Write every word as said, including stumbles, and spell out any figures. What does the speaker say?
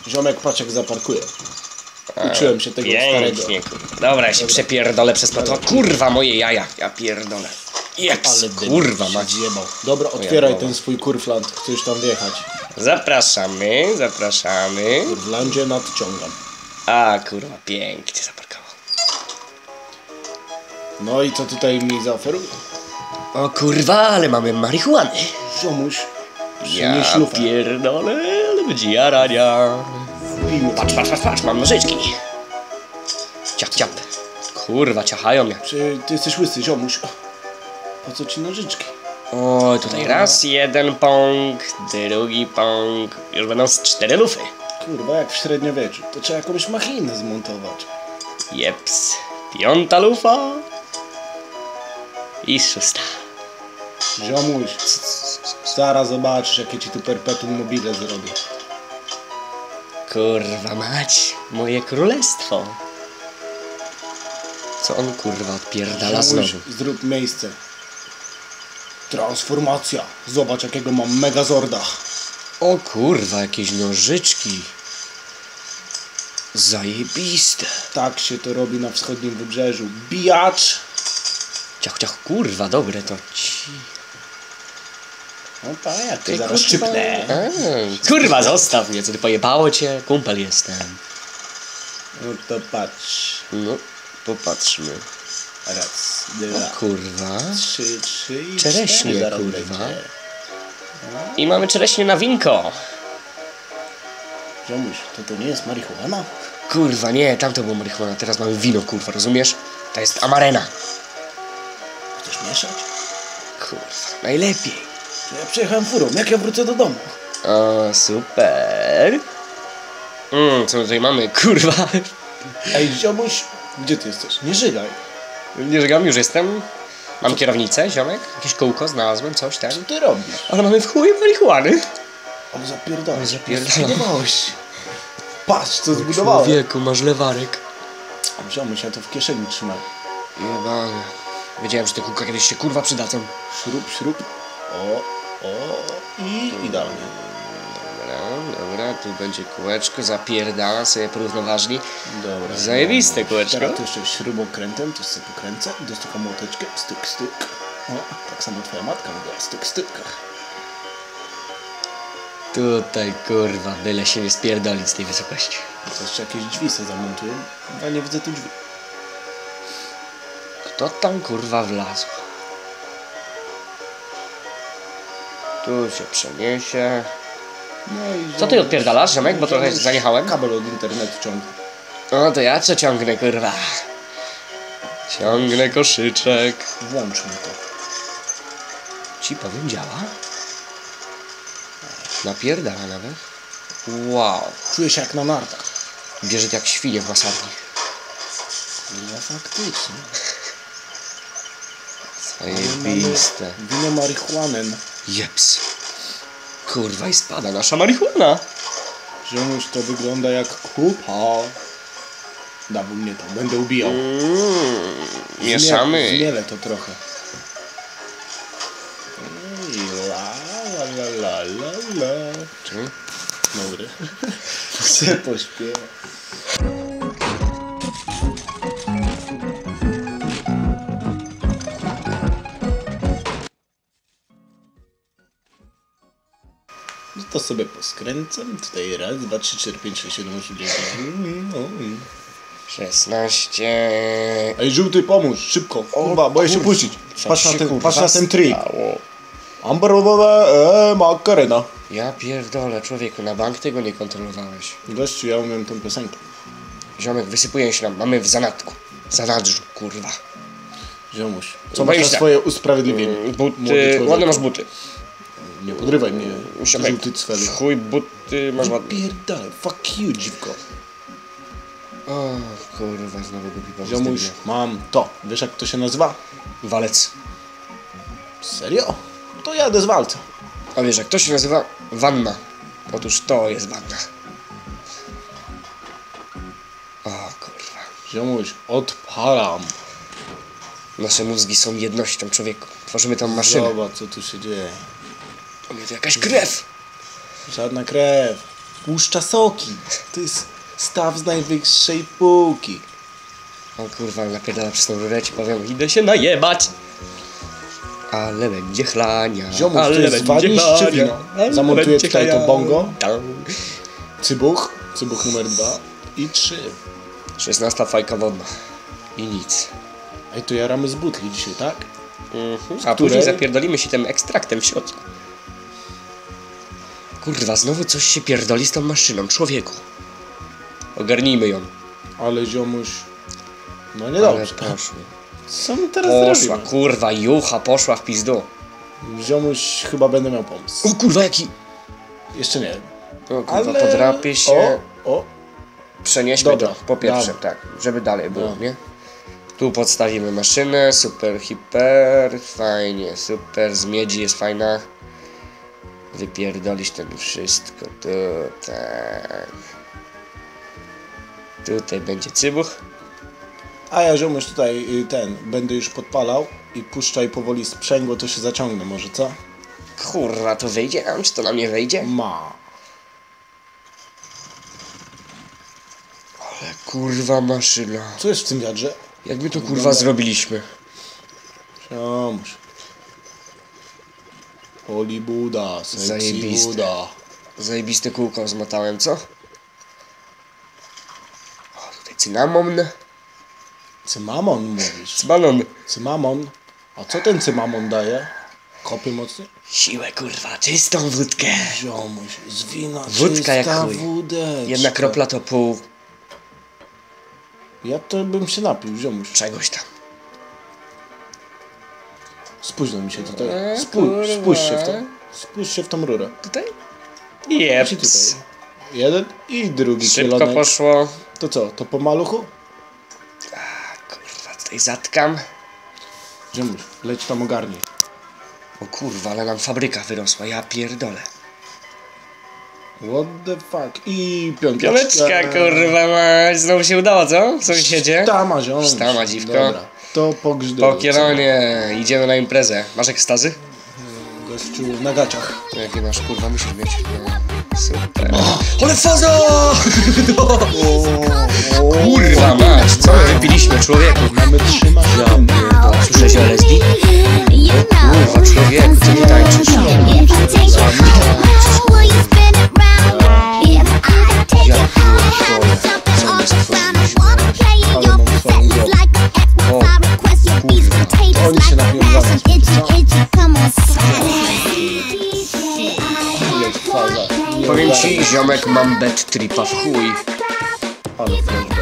Ziomek, patrz jak zaparkuje. Uczyłem się tego Pięknie, starego. kurwa. Dobra, ja się przepierdolę przez to. Kurwa, moje jaja. Ja pierdolę. Jeps, kurwa mać. Dobra, otwieraj ten swój kurfland. Chcesz tam wjechać. Zapraszamy, zapraszamy. W kurflandzie nadciągam. A, kurwa, pięknie zaparkował. No i co tutaj mi zaoferuje? O kurwa, ale mamy marihuany. Ziomuś, Ja przynieś lufę. pierdolę, ale będzie jarania. Patrz, patrz, patrz, patrz, mam nożyczki. Ciap, ciap. Kurwa, ciachają mnie. Czy ty jesteś łysy, ziomuś? Po co ci nożyczki? O, tutaj raz jeden pąk, drugi pąk. Już będą z cztery lufy. Kurwa, jak w średniowieczu. To trzeba jakąś machinę zmontować. Jeps. Piąta lufa. I szósta. Ziomuś, zaraz zobaczysz, jakie ci tu perpetuum mobile zrobię. Kurwa mać, moje królestwo. Co on kurwa odpierdala Ziomuś, znowu? zrób miejsce. Transformacja. Zobacz, jakiego mam megazorda. O kurwa, jakieś nożyczki. Zajebiste. Tak się to robi na wschodnim wybrzeżu. Bijacz. Ciach, ciach, kurwa, dobre to ci. No tak, ja Ty, ty zaraz kurwa. szczypnę. A, kurwa, zostaw mnie, co ty pojebało cię? Kumpel jestem. No to patrz. No, popatrzmy. Raz, O dwa, kurwa. trzy, trzy i Czereśnie, cztery zaraz kurwa. będzie. I mamy czereśnie na winko. Ziomuś, to to nie jest marihuana? Kurwa, nie, tamto było marihuana, teraz mamy wino, kurwa, rozumiesz? To jest amarena. Chcesz mieszać? Kurwa, najlepiej. To ja przyjechałem furą, jak ja wrócę do domu? O, super. Mm, co my tutaj mamy, kurwa? Ej, ziomuś, gdzie ty jesteś? Nie żygaj. Nie żegam, już jestem. Mam kierownicę, ziomek. Jakieś kółko znalazłem, coś tam. Co ty robisz? Ale mamy w chuj marihuany. Ale zapierdalaj. Ale zapierdalaj. Zbudowałeś. Patrz, co zbudowałem. Człowieku, masz lewarek. Ziomuś, ja to w kieszeni trzymaj. Jebany. Wiedziałem, że te kółka kiedyś się kurwa przydadzą. Śrub, śrub. O, o i idealnie. Dobra, dobra, tu będzie kółeczko, zapierdala sobie porównoważni. Dobra. Zajebiste kółeczko. Teraz to jeszcze śrubokrętem, to sobie pokręcę. Dostykam młoteczkę, styk, styk. O, tak samo twoja matka mówiła, styk, styk. Tutaj kurwa, byle się nie spierdolić z tej wysokości. To jeszcze jakieś drzwi sobie zamontuję. Ja nie widzę tu drzwi. Kto tam kurwa wlazł? Tu się przeniesie. No i Co ty odpierdalasz, ziomek? Bo trochę zaniechałem. Kabel od internetu ciągnę. No to ja co ciągnę, kurwa? Ciągnę koszyczek. Włącz mi to. Ci powiem, działa? Napierdala nawet. Wow. Czuję się jak na nartach. Bierze jak świnie w łasadni. No faktycznie. Zajebiste. Wino marihuanen. Jeps. Kurwa i spada nasza marihuana. Ziomuś, to wygląda jak kupa. Dawaj mnie to, będę ubijał. Mm, mieszamy. Zmielę to trochę. I la la la la la la. Czy? Dobry. Chcę pośpiewać. No to sobie poskręcam. Tutaj raz, dwa, trzy, cztery, pięć, sześć, siedem, osiem, dziewięć. szesnaście. Ej, żółty, pomóż, szybko. Kurwa, boję się puścić. Patrz na ten, patrz na ten trik. Amberowe e, makarena. Ja pierdolę, człowieku, na bank tego nie kontrolowałeś. Gościu, ja umiem tą piosenkę. Ziomek, wysypuje się nam, mamy w zanadku. Zanadrzu, kurwa. Ziomuś, co Boisz masz na się? swoje usprawiedliwienie? Buty, Młody człowiek. ładne masz buty. Nie podrywaj mnie, Ziomek, żółty cwelu. w chuj buty masz ładne. Pierdalaj, fuck you, dziwko. O kurwa, znowu go pipa. Ziomuś, mam to. Wiesz jak to się nazywa? Walec. Serio? To jadę z walca. A wiesz jak to się nazywa? Wanna. Otóż to jest wanna. O kurwa. Ziomuś, odpalam. Nasze mózgi są jednością, człowieku. Tworzymy tą maszynę. Zobacz, co tu się dzieje. O nie, to jakaś krew. Żadna krew. Spuszcza soki. To jest staw z najwyższej półki. O kurwa, napierdala przez tą rurę, ci powiem, idę się najebać. Ale będzie chlania. Ziomuś, ale to jest dwa dni czy wino. Zamontuję tutaj to bongo. Cybuch. Cybuch numer dwa. I trzy. szesnasta fajka wodna. I nic. Ej, to jaramy z butli dzisiaj, tak? Mhm. A później zapierdolimy się tym ekstraktem w środku. Kurwa, znowu coś się pierdoli z tą maszyną, człowieku. Ogarnijmy ją. Ale ziomuś... No niedobrze. Ale poszło. Co my teraz Poszła, zrobimy? kurwa, jucha poszła w pizdu. Ziomuś chyba będę miał pomysł. O kurwa, jaki... Jeszcze nie wiem. O kurwa, Ale... podrapie się. O, o. Przenieśmy Dobra, to po pierwsze, dobra. tak, żeby dalej było, Dobra. nie? Tu podstawimy maszynę, super, hiper, fajnie, super, z miedzi jest fajna. Wypierdolić ten wszystko, tutaj. Tutaj będzie cybuch. A ja ziomuś tutaj y, ten, będę już podpalał i puszczaj powoli sprzęgło, to się zaciągnę może, co? Kurwa, to wyjdzie nam, czy to nam nie wejdzie? Ma. Ale kurwa maszyna. Co jest w tym wiadrze? Jak my to kurwa zrobiliśmy? Ziomuś. Holy Buddha, sexy Zajebiste. Buddha. Zajebiste kółko zmatałem, co? O, tutaj cynamon. Cymamon mówisz? Cymanon. Cymamon? A co ten cymamon daje? Kopy mocny? Siłę kurwa, czystą wódkę. Ziomuś, z wina Wódka jak czysta chuj. wódeczka. Jedna kropla to pół Ja to bym się napił, ziomuś. czegoś tam. Spóźnij mi się tutaj. E, Spójrz, kurwa. spójrz się w tą. Spójrz się w tą rurę. Tutaj? I Jeps. tutaj. Jeden i drugi Szybko kielonek. poszło. To co, to po maluchu? A, kurwa, tutaj zatkam. Ziomuś, leć tam ogarnij. O kurwa, ale nam fabryka wyrosła, ja pierdolę. What the fuck? I piąteczka. Piąteczka, kurwa mać, znowu się udało, co? Sąsiedzie? Sztama, ziomuś. Sztama, dziwko. Dobra, to po grzdylu. Po kieronie, idziemy na imprezę. Masz ekstazy? Gościu na gaciach. Jakie masz, kurwa, musisz mieć. No, super. Ale faza! Kurwa mać, co my wypiliśmy, człowieku? Mamy trzy maszyny. Słyszałeś o L S D? Kurwa, człowieku, co ty tańczysz? Oni się napiją zaraz. Jest faza. Powiem ci, ziomek, mam bad tripa w chuj. Ale fajnie.